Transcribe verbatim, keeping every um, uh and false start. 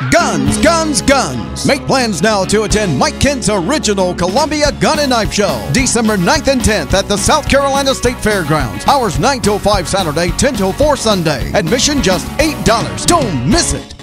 Guns, guns, guns. Make plans now to attend Mike Kent's original Columbia Gun and Knife Show, December ninth and tenth at the South Carolina State Fairgrounds. Hours nine till five Saturday, ten till four Sunday. Admission just eight dollars. Don't miss it.